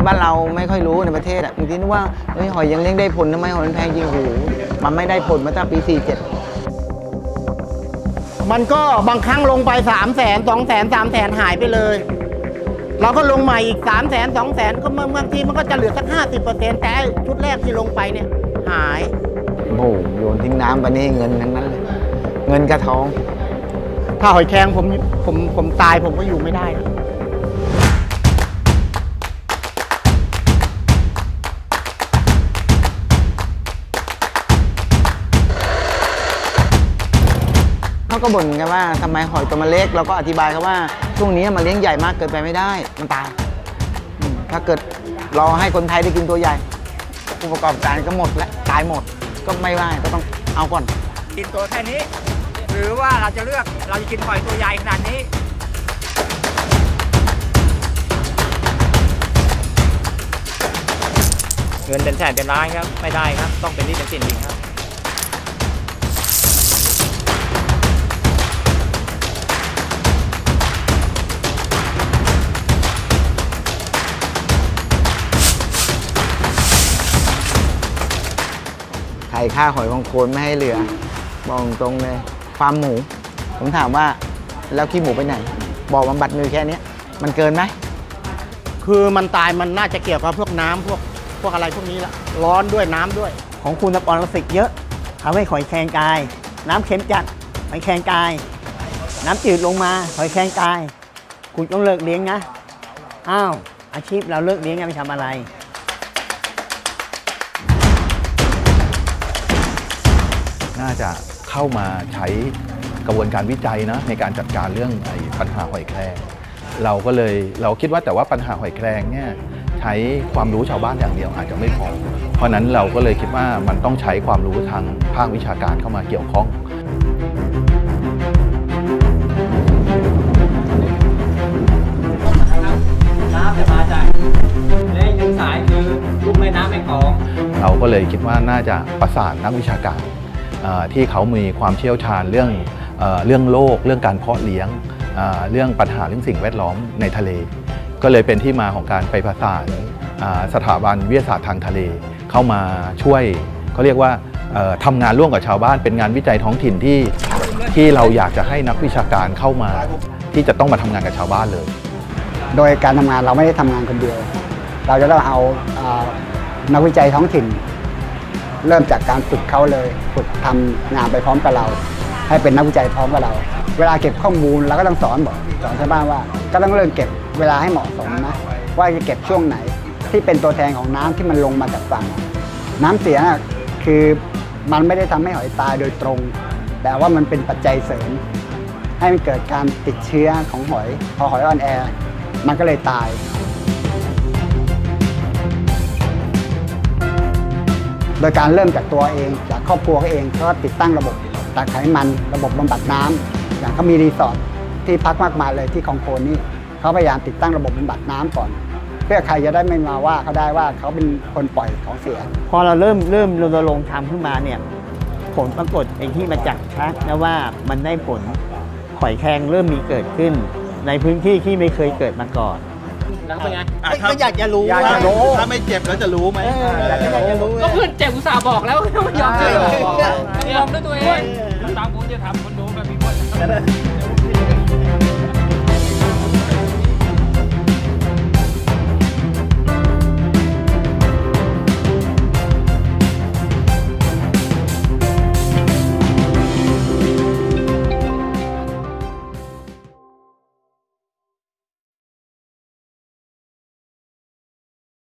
บ้านเราไม่ค่อยรู้ในประเทศบางทีนึกว่าเฮ้ยหอยยังเลี้ยงได้ผลทำไมหอยมันแพงจริงโหมันไม่ได้ผลมาตั้งปี47 มันก็บางครั้งลงไป300,000 200,000 300,000หายไปเลยเราก็ลงใหม่อีก300,000 200,000ก็บางทีมันก็จะเหลือสัก 50%แต่ชุดแรกที่ลงไปเนี่ยหายโอ้โยนทิ้งน้ำไปนี่เงินทั้งนั้นเลยเงินกระทองถ้าหอยแครงผมตายผมก็อยู่ไม่ได้เขาก็บ่นกันว่าทำไมหอยตัวมันเล็กเราก็อธิบายเขาว่าช่วงนี้มันเลี้ยงใหญ่มากเกินไปไม่ได้มันตายถ้าเกิดเราให้คนไทยได้กินตัวใหญ่ผู้ประกอบการก็หมดและตายหมดก็ไม่ได้ก็ต้องเอาก่อนกินตัวแค่นี้หรือว่าเราจะเลือกเราจะกินหอยตัวใหญ่ขนาดนี้เงินเป็นแสนเป็นล้านครับไม่ได้ครับต้องเป็นหนี้เป็นสินจริงครับไข่ค่าหอยของโคนไม่ให้เหลือบอกตรงเลยฟาร์มหมูผมถามว่าแล้วขี้หมูไปไหนบอกบำบัดมือแค่นี้มันเกินไหมคือมันตายมันน่าจะเกี่ยวกับพวกน้ำพวกอะไรพวกนี้ละร้อนด้วยน้ำด้วยของคุณปรสิตเยอะทำให้หอยแครงตายน้ำเค็มจัดหอยแครงตายน้ำจืดลงมาหอยแครงตายคุณต้องเลิกเลี้ยงนะอ้าวอาชีพเราเลิกเลี้ยงไปทำอะไรน่าจะเข้ามาใช้กระบวนการวิจัยนะในการจัดการเรื่องปัญหาหอยแครงเราคิดว่าแต่ว่าปัญหาหอยแครงเนี่ยใช้ความรู้ชาวบ้านอย่างเดียวอาจจะไม่พอเพราะนั้นเราก็เลยคิดว่ามันต้องใช้ความรู้ทางภาควิชาการเข้ามาเกี่ยวข้องน้ำจะมาจากแรงดึงสายคือลูกแม่น้ำแม่กลองเราก็เลยคิดว่าน่าจะประสานนักวิชาการที่เขามีความเชี่ยวชาญเรื่องโลกเรื่องการเพาะเลี้ยงเรื่องปัญหาเรื่องสิ่งแวดล้อมในทะเลก็เลยเป็นที่มาของการไปประสานสถาบันวิทยาศาสตร์ทางทะเลเข้ามาช่วยเขาเรียกว่าทำงานร่วมกับชาวบ้านเป็นงานวิจัยท้องถิ่นที่เราอยากจะให้นักวิชาการเข้ามาที่จะต้องมาทำงานกับชาวบ้านเลยโดยการทำงานเราไม่ได้ทำงานคนเดียวเราจะต้องเอานักวิจัยท้องถิ่นเริ่มจากการฝึกเขาเลยฝึกทำงานไปพร้อมกับเราให้เป็นนักวิจัยพร้อมกับเราเวลาเก็บข้อมูลเราก็ต้องสอนชาวบ้านว่าก็ต้องเริ่มเก็บเวลาให้เหมาะสมนะว่าจะเก็บช่วงไหนที่เป็นตัวแทนของน้ำที่มันลงมาจากฝั่งน้ำเสียคือมันไม่ได้ทำให้หอยตายโดยตรงแต่ว่ามันเป็นปัจจัยเสริมให้มันเกิดการติดเชื้อของหอยพอหอยอ่อนแอมันก็เลยตายโดยการเริ่มจากตัวเองจากครอบครัวเขาเองเขาติดตั้งระบบตักไขมันระบบบำบัดน้ำอย่างเขามีรีสอร์ทที่พักมากมายเลยที่คลองโคนนี่เขาพยายามติดตั้งระบบบำบัดน้ำก่อนเพื่อใครจะได้ไม่มาว่าเขาได้ว่าเขาเป็นคนปล่อยของเสียพอเราเริ่มรณรงค์ทำขึ้นมาเนี่ยผลปรากฏอย่างที่มาจากชักนะว่ามันได้ผลหอยแครงเริ่มมีเกิดขึ้นในพื้นที่ที่ไม่เคยเกิดมาก่อนแล้วเป็นไงก็อยากจะรู้ถ้าไม่เจ็บแล้วจะรู้ไหมก็เพื่อนเจ็บอุตส่าห์บอกแล้วไม่ยอมเจ็บยอมด้วยตัวเองตามผมจะทำคนดูแบบพี่บอล